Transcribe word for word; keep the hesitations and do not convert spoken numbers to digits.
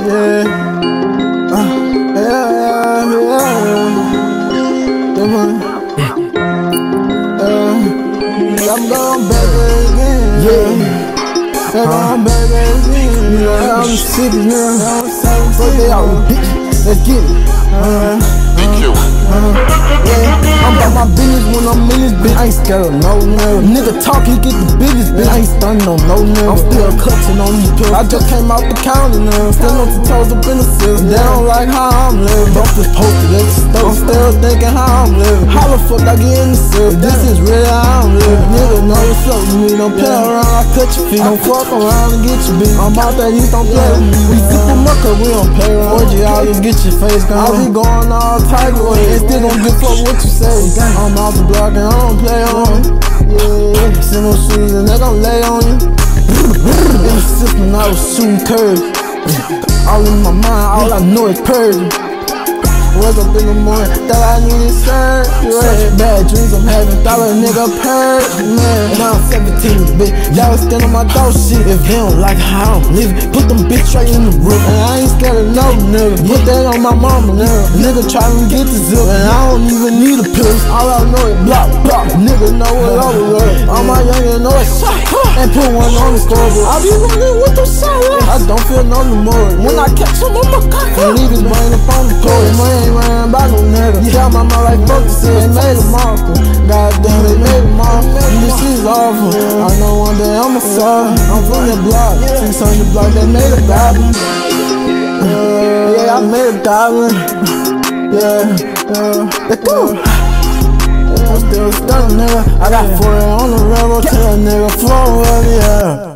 yeah. Uh, yeah, yeah, yeah. Jmoney. Uh, I'm going back again. Yeah. I'm going back again. You know, I'm sick now. Birthday out, bitch. Let's get it. Uh, Thank you. Uh, yeah, I'm about my business when I'm in this bitch. I ain't scared of no nigga. Nigga talk, he get the business, bitch. I ain't stunning on no nigga. I'm still clutching on these pills. I just came out the county now. Still on the toes up in the system. They don't like how I'm living. Bumpers posted at the store. I'm still thinking how I'm living. How the fuck I get in the system? This is really how I'm living. Nigga know what's up with me. Don't play around, I cut your feet. Don't fuck around and get your beat. I'm out that east, don't play with me. We sip them up cause we don't play around. four G, I'll just get your face gone. I be going all type of ways. Still don't give a fuck what you say. I'm out the block and I don't play on you. Yeah, send no shoes and they gon' lay on you. In the system I was shooting curves. All in my mind, all I know is purging. Wake up in the morning, thought I needed surgery. Such bad dreams I'm having, thought a nigga purge, man. Now I'm seventeen, bitch, y'all still on my dog shit. If they don't like how I'm living, put them bitch right in the roof. And I ain't scared of no nigga, put that on my mama, nigga. Nigga trying to get the zip, and I don't even need a pill. All I know is block, block, nigga know what over with. All my youngin' know it's shot, and put one on the scoreboard. I be running with the shot, I don't feel no more. When I catch him, I'm a cock. And niggas bring up on the court. Ain't by no nigga. Yeah, my mom like fuck the shit. They made a monster. Goddamn, they made a monster. This is awful. I know one day I'ma solve. I'm from the block. six hundred block, they made a goblin. Uh, yeah, I made a goblin. Yeah, yeah. Let's go. I'm still stunning, nigga. I got forty on the railroad to a nigga floor, yeah.